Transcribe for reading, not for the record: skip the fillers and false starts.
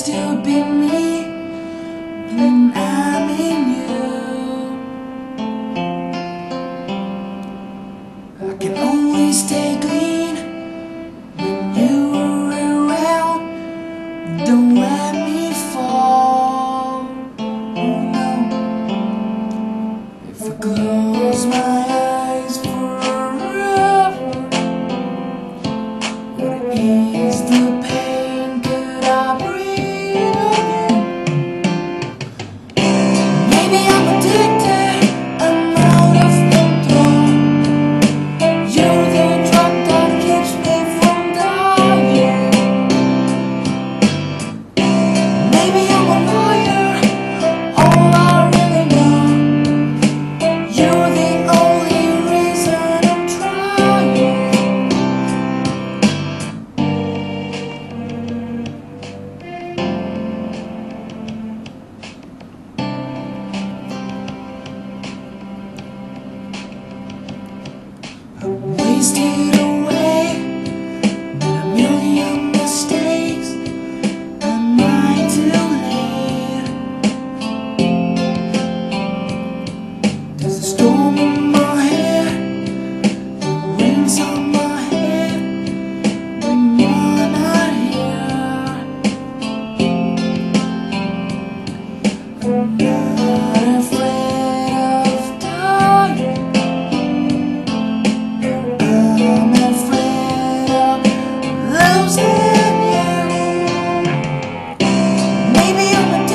still be me when I'm in you. I can only stay clean when you're around. Don't let me fall. Oh no. If I close my eyes forever, would it ease the pain? Could I breathe again? Maybe I'm addicted, I'm out of control. You're the drug that keeps me from dying. Maybe I'm a liar, all I really know. You're the only reason I'm trying. I wasted away with a million mistakes. Am I too late? There's a storm in my head, the rain's on my head when you're not here. I'm not afraid of dying. I'm afraid of losing you. Maybe I'm